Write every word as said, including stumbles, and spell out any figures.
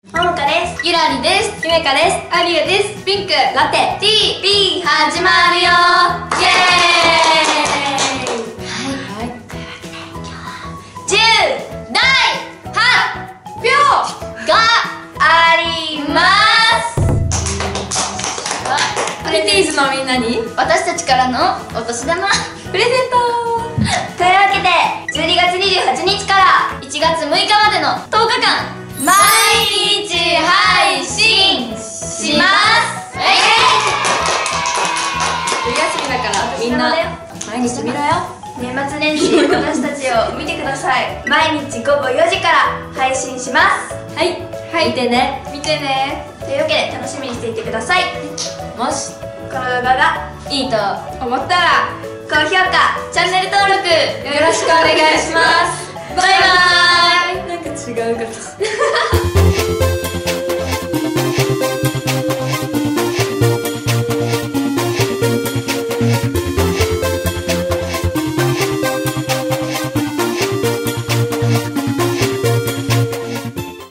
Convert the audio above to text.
ももかです。 ゆらりです。 ゆめかです。 ありえです。ピンクラテ ティーピー 始まるよ。イエーイ。はい、はい、というわけで今日はじゅうだい発表があります。 プリティーズのみんなに私たちからのお年玉プレゼントというわけでじゅうにがつにじゅうはちにちからいちがつむいかまでのとおかかん毎日配信します。イエーイ。 冬休みだからみんな毎日見ろよ。 年末年始私たちを見てください。毎日ごごよじから配信します。 はい、はい、見てね見てね。 というわけで楽しみにしていてください。 もしこの動画がいいと思ったら高評価、チャンネル登録よろしくお願いします。バイバーイ。なんか違うかと